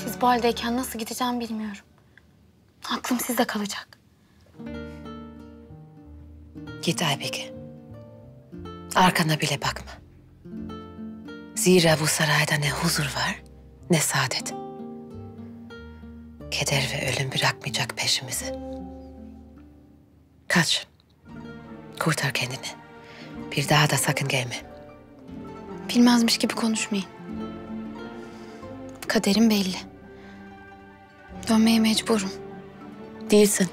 Siz bu haldeyken nasıl gideceğim bilmiyorum. Aklım sizde kalacak. Git Aybike. Arkana bile bakma. Zira bu sarayda ne huzur var, ne saadet. Keder ve ölüm bırakmayacak peşimizi. Kaç. Kurtar kendini. Bir daha da sakın gelme. Bilmezmiş gibi konuşmayın. Kaderim belli. Dönmeye mecburum. Değilsin.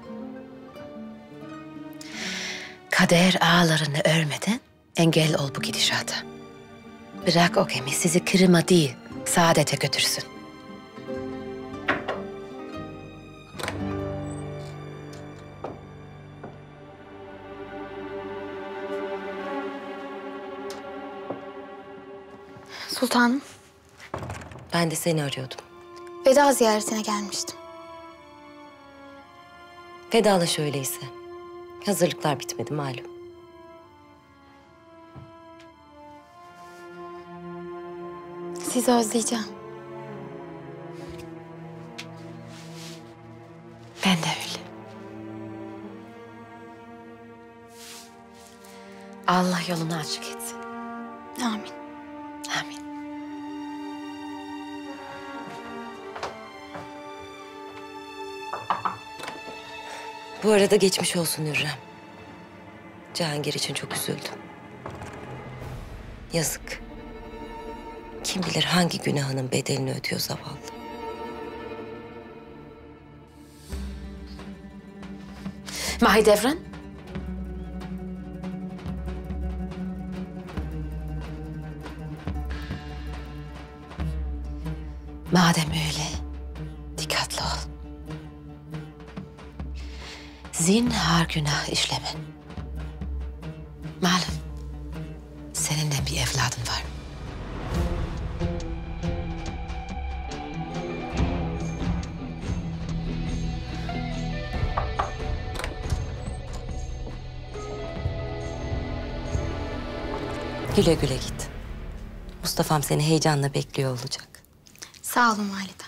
Kader ağlarını örmeden engel ol bu gidişata. Bırak o gemi sizi kırıma değil, saadete götürsün. Sultanım, Ben de seni arıyordum. veda ziyaretine gelmiştim. Vedalaş öyleyse. Hazırlıklar bitmedi malum. Sizi özleyeceğim. Ben de öyle. Allah yolunu açık etsin. Amin. Amin. Bu arada geçmiş olsun Hürrem. Cihangir için çok üzüldüm. Yazık. Kim bilir hangi günahının bedelini ödüyor zavallı. Mahidevran. Madem öyle, dikkatli ol. Zinhar günah işleme. Malum, senin de bir evladın var. Güle güle git. Mustafa'm seni heyecanla bekliyor olacak. Sağ olun validem.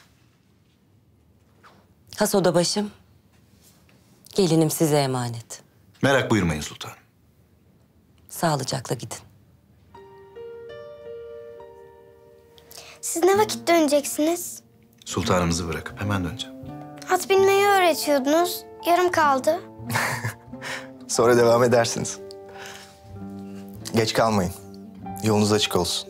Has oda başım. Gelinim size emanet. Merak buyurmayın sultanım. Sağlıcakla gidin. Siz ne vakit döneceksiniz? Sultanımızı bırakıp hemen döneceğim. At binmeyi öğretiyordunuz. Yarım kaldı. Sonra devam edersiniz. Geç kalmayın. Yolunuz açık olsun.